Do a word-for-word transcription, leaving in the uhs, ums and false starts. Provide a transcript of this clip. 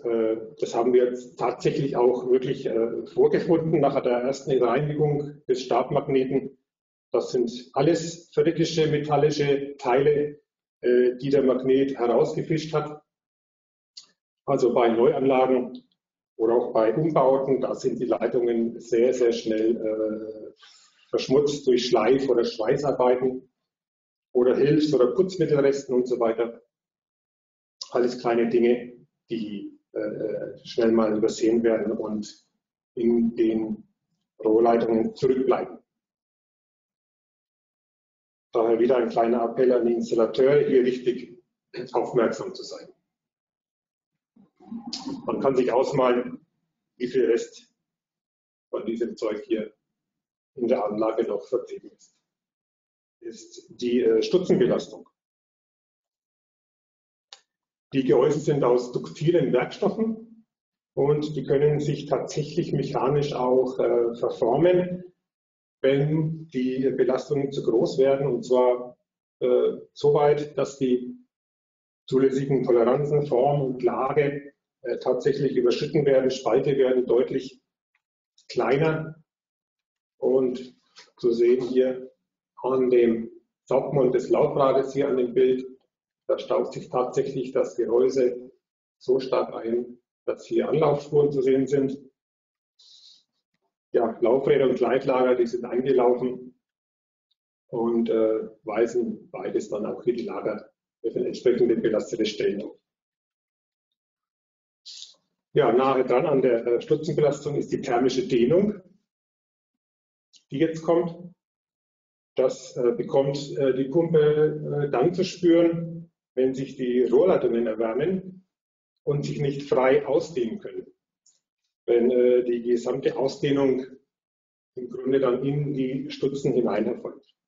äh, das haben wir jetzt tatsächlich auch wirklich äh, vorgefunden nach der ersten Reinigung des Stabmagneten. Das sind alles ferritische, metallische Teile, äh, die der Magnet herausgefischt hat. Also bei Neuanlagen oder auch bei Umbauten, da sind die Leitungen sehr, sehr schnell äh, verschmutzt durch Schleif- oder Schweißarbeiten oder Hilfs- oder Putzmittelresten und so weiter. Alles kleine Dinge, die äh, schnell mal übersehen werden und in den Rohrleitungen zurückbleiben. Daher wieder ein kleiner Appell an die Installateure, hier richtig aufmerksam zu sein. Man kann sich ausmalen, wie viel Rest von diesem Zeug hier in der Anlage noch verblieben ist. Ist die äh, Stutzenbelastung. Die Gehäuse sind aus duktilen Werkstoffen und die können sich tatsächlich mechanisch auch äh, verformen, wenn die Belastungen zu groß werden, und zwar äh, so weit, dass die zulässigen Toleranzen, Form und Lage äh, tatsächlich überschritten werden. Spalte werden deutlich kleiner und zu sehen hier an dem Saugmund des Laufrades hier an dem Bild, da staut sich tatsächlich das Gehäuse so stark ein, dass hier Anlaufspuren zu sehen sind. Ja, Laufräder und Gleitlager, die sind eingelaufen und äh, weisen beides dann auch hier die Lager mit den entsprechenden belasteten Stellen auf. Ja, nahe dran an der äh, Stutzenbelastung ist die thermische Dehnung, die jetzt kommt. Das äh, bekommt äh, die Pumpe äh, dann zu spüren, wenn sich die Rohrleitungen erwärmen und sich nicht frei ausdehnen können. Wenn äh, die gesamte Ausdehnung im Grunde dann in die Stutzen hinein erfolgt.